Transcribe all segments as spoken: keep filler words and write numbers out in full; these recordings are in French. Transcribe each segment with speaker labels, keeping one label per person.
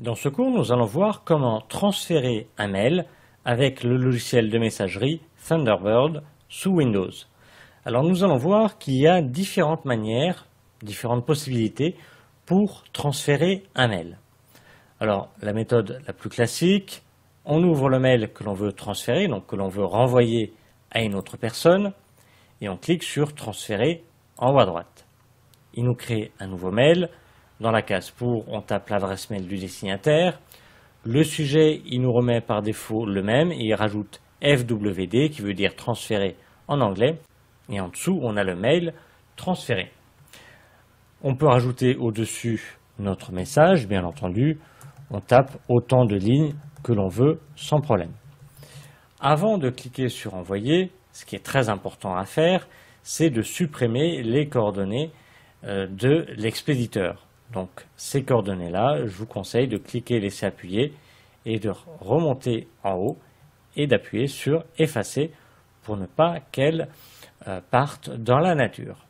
Speaker 1: Dans ce cours, nous allons voir comment transférer un mail avec le logiciel de messagerie Thunderbird sous Windows. Alors nous allons voir qu'il y a différentes manières, différentes possibilités pour transférer un mail. Alors la méthode la plus classique, on ouvre le mail que l'on veut transférer, donc que l'on veut renvoyer à une autre personne, et on clique sur transférer en haut à droite. Il nous crée un nouveau mail. Dans la case pour, on tape l'adresse mail du destinataire. Le sujet, il nous remet par défaut le même et il rajoute F W D qui veut dire transférer en anglais. Et en dessous, on a le mail transféré. On peut rajouter au-dessus notre message, bien entendu. On tape autant de lignes que l'on veut sans problème. Avant de cliquer sur envoyer, ce qui est très important à faire, c'est de supprimer les coordonnées de l'expéditeur. Donc ces coordonnées-là, je vous conseille de cliquer laisser appuyer et de remonter en haut et d'appuyer sur effacer pour ne pas qu'elles euh, partent dans la nature.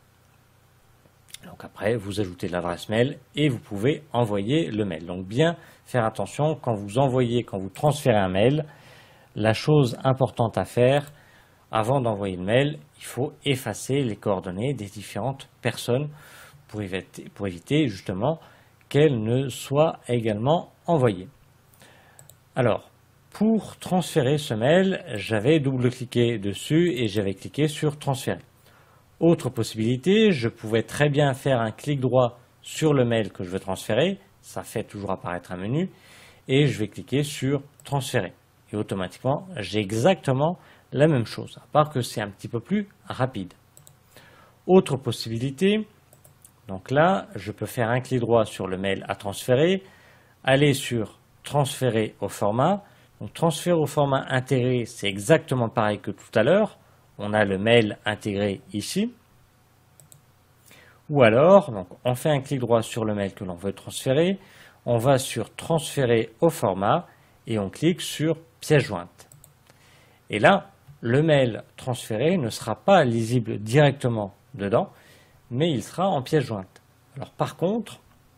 Speaker 1: Donc après, vous ajoutez l'adresse mail et vous pouvez envoyer le mail. Donc bien faire attention quand vous envoyez, quand vous transférez un mail, la chose importante à faire avant d'envoyer le mail, il faut effacer les coordonnées des différentes personnes pour éviter, pour éviter justement qu'elles ne soient également envoyées. Alors, pour transférer ce mail, j'avais double-cliqué dessus et j'avais cliqué sur transférer. Autre possibilité, je pouvais très bien faire un clic droit sur le mail que je veux transférer, ça fait toujours apparaître un menu, et je vais cliquer sur transférer. Et automatiquement, j'ai exactement la même chose, à part que c'est un petit peu plus rapide. Autre possibilité, donc là, je peux faire un clic droit sur le mail à transférer, aller sur transférer au format. Donc transférer au format intégré, c'est exactement pareil que tout à l'heure. On a le mail intégré ici. Ou alors, donc, on fait un clic droit sur le mail que l'on veut transférer, on va sur transférer au format et on clique sur pièce jointe. Et là, le mail transféré ne sera pas lisible directement dedans, mais il sera en pièce jointe. Alors par contre,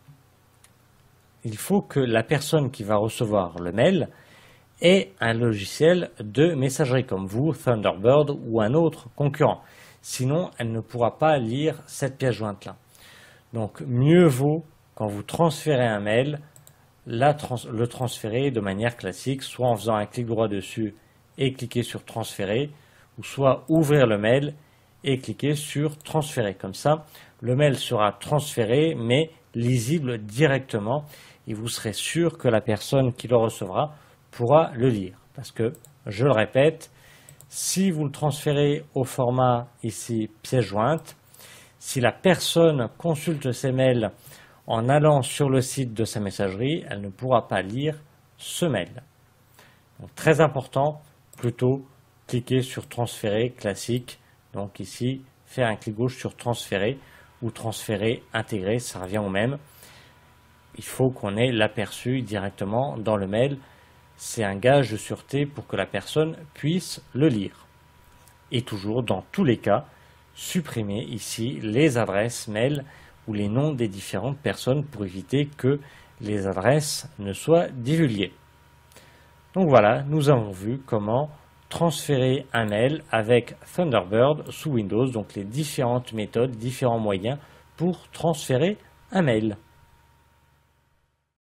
Speaker 1: il faut que la personne qui va recevoir le mail ait un logiciel de messagerie comme vous, Thunderbird ou un autre concurrent. Sinon, elle ne pourra pas lire cette pièce jointe-là. Donc mieux vaut, quand vous transférez un mail, la trans le transférer de manière classique, soit en faisant un clic droit dessus et cliquer sur transférer, ou soit ouvrir le mail et cliquer sur transférer. Comme ça, le mail sera transféré mais lisible directement et vous serez sûr que la personne qui le recevra pourra le lire. Parce que, je le répète, si vous le transférez au format ici pièce jointe, si la personne consulte ses mails en allant sur le site de sa messagerie, elle ne pourra pas lire ce mail. Donc très important, plutôt cliquer sur transférer classique. Donc ici, faire un clic gauche sur transférer ou transférer intégrer, ça revient au même. Il faut qu'on ait l'aperçu directement dans le mail. C'est un gage de sûreté pour que la personne puisse le lire. Et toujours, dans tous les cas, supprimer ici les adresses mail ou les noms des différentes personnes pour éviter que les adresses ne soient divulguées. Donc voilà, nous avons vu comment transférer un mail avec Thunderbird sous Windows, donc les différentes méthodes, différents moyens pour transférer un mail.